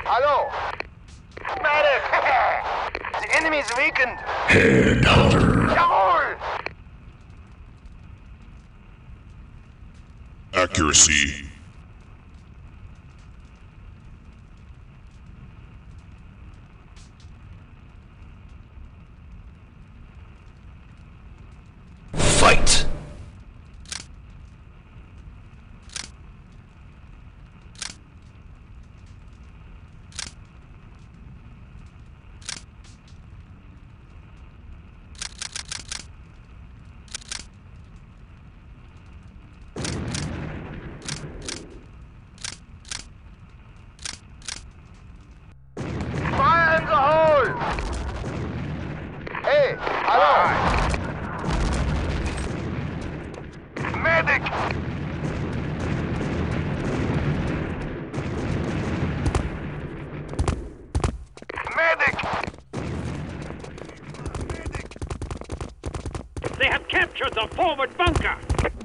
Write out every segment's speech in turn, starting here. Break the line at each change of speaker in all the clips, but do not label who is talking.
Hallo! Medic! The enemy is weakened!
Headhunter.
Jawohl!
Accuracy. Fight.
Fire in the hole! Hey, hallo! Medic! Medic!
They have captured the forward bunker!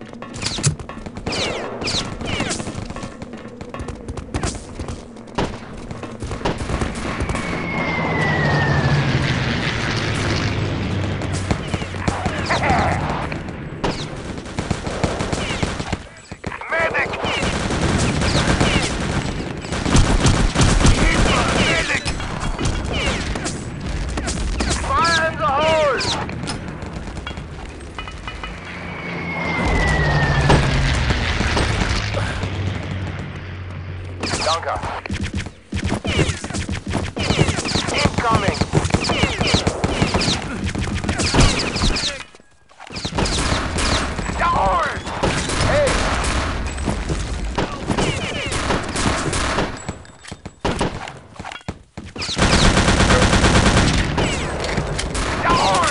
Medic! Medic! Fire in the hole! Danke. Incoming! Jawohl! Hey! Jawohl!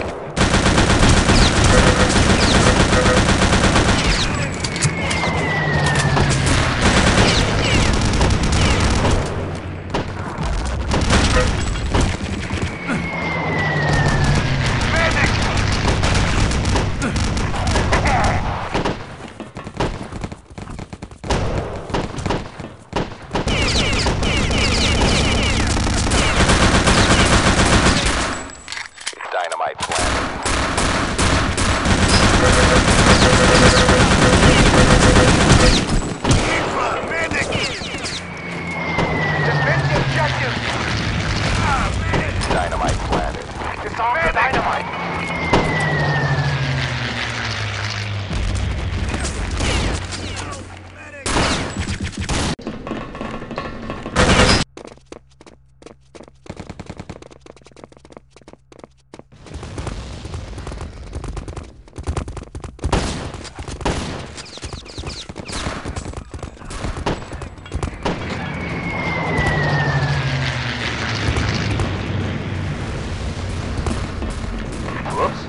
Medic! Dynamite planted. Medic! Defend the objective! Dynamite planted. Disarm the dynamite! Whoops.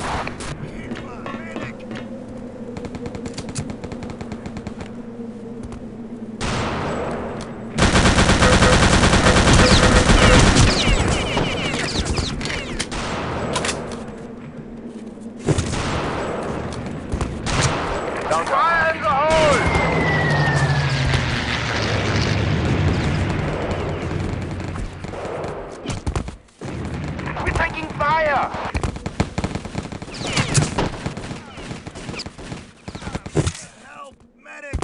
Don't fire in the hole! We're taking fire! Help! Medic!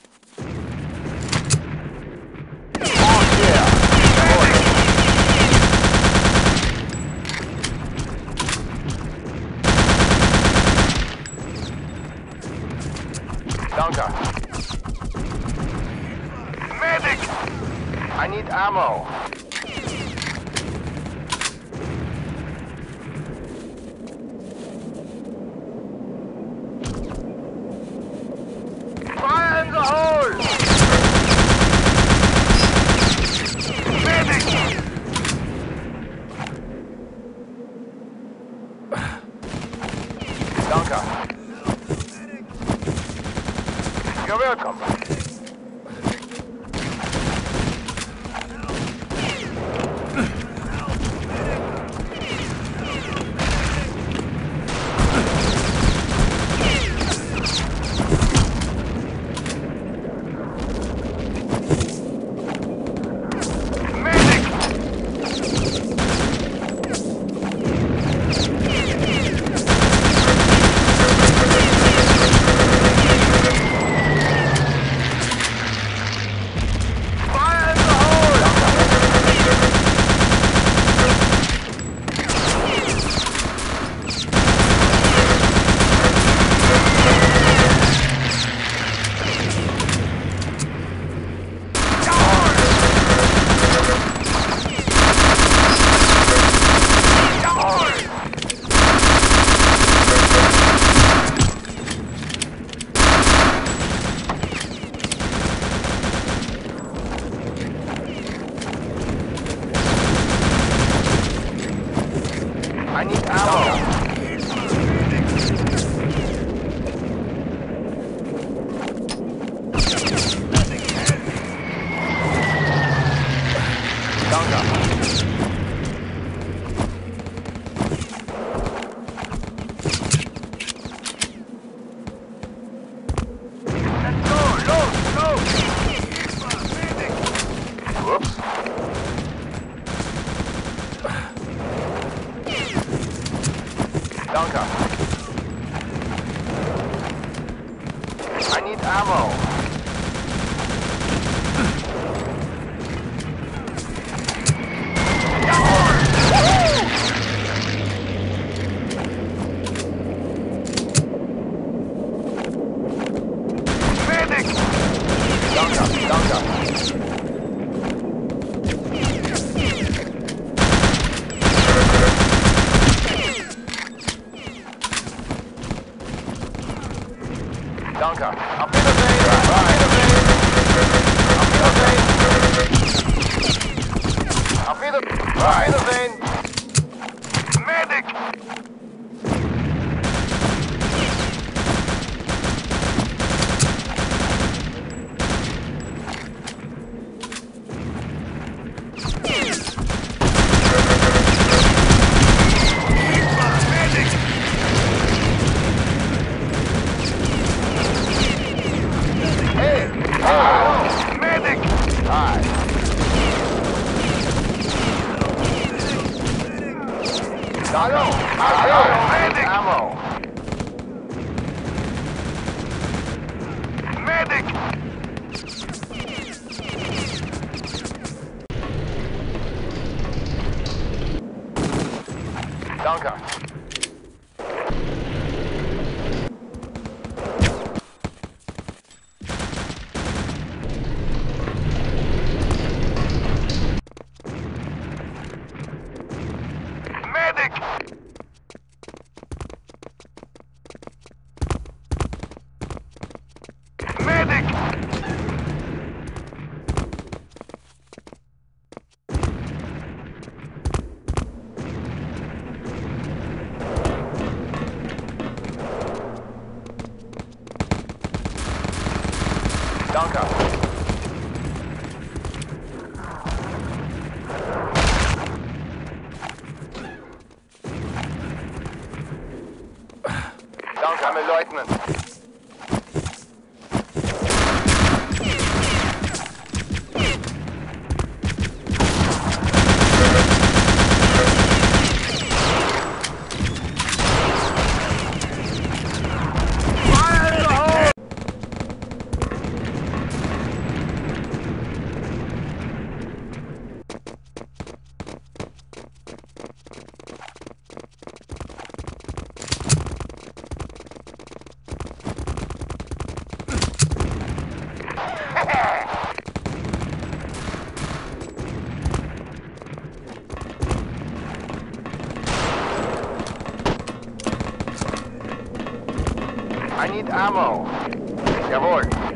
Oh yeah! Danke. Medic! I need ammo. Fire in the hole! Medic! Danke. You're welcome. I need ammo. Danke. Let's go, load, load. Whoops. Danke. I need ammo. Medic! Danke, danke. Danke. Auf Wiedersehen. Auf Wiedersehen. Auf Wiedersehen. Medic! Hey! Oh! Medic! Hi. Hallo! Hallo! Medic! Ammo! Medic! Danke. Medic! Medic! Danke. Danke, I'm a Lieutenant. Fire in the hole! I need ammo. Jawohl.